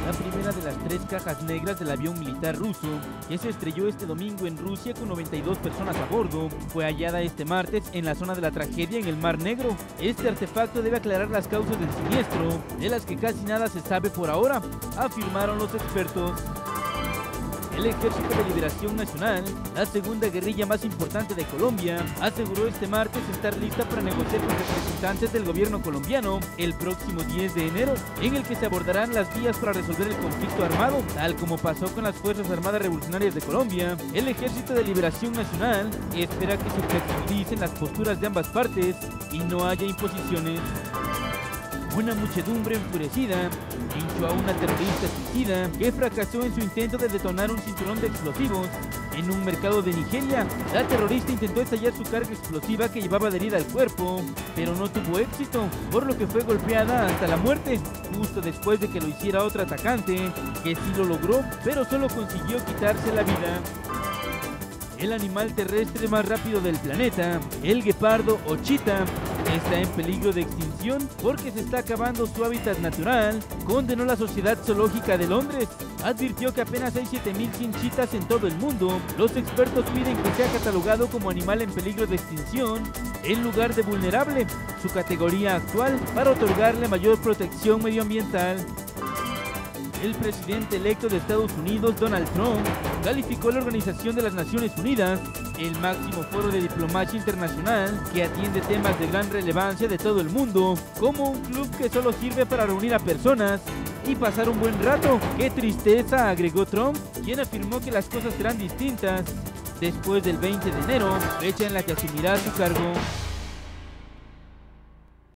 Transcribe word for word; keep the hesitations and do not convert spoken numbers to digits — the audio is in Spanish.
La primera de las tres cajas negras del avión militar ruso, que se estrelló este domingo en Rusia con noventa y dos personas a bordo, fue hallada este martes en la zona de la tragedia en el Mar Negro. Este artefacto debe aclarar las causas del siniestro, de las que casi nada se sabe por ahora, afirmaron los expertos. El Ejército de Liberación Nacional, la segunda guerrilla más importante de Colombia, aseguró este martes estar lista para negociar con representantes del gobierno colombiano el próximo diez de enero, en el que se abordarán las vías para resolver el conflicto armado, tal como pasó con las Fuerzas Armadas Revolucionarias de Colombia. El Ejército de Liberación Nacional espera que se flexibilicen las posturas de ambas partes y no haya imposiciones. Una muchedumbre enfurecida linchó a una terrorista suicida que fracasó en su intento de detonar un cinturón de explosivos en un mercado de Nigeria. La terrorista intentó estallar su carga explosiva que llevaba adherida al cuerpo, pero no tuvo éxito, por lo que fue golpeada hasta la muerte, justo después de que lo hiciera otra atacante, que sí lo logró, pero solo consiguió quitarse la vida. El animal terrestre más rápido del planeta, el guepardo o chita, está en peligro de extinción porque se está acabando su hábitat natural, condenó la Sociedad Zoológica de Londres. Advirtió que apenas hay siete mil cien chitas en todo el mundo. Los expertos piden que sea catalogado como animal en peligro de extinción en lugar de vulnerable, su categoría actual, para otorgarle mayor protección medioambiental. El presidente electo de Estados Unidos, Donald Trump, calificó la Organización de las Naciones Unidas, el máximo foro de diplomacia internacional que atiende temas de gran relevancia de todo el mundo, como un club que solo sirve para reunir a personas y pasar un buen rato. ¡Qué tristeza!, agregó Trump, quien afirmó que las cosas serán distintas después del veinte de enero, fecha en la que asumirá su cargo.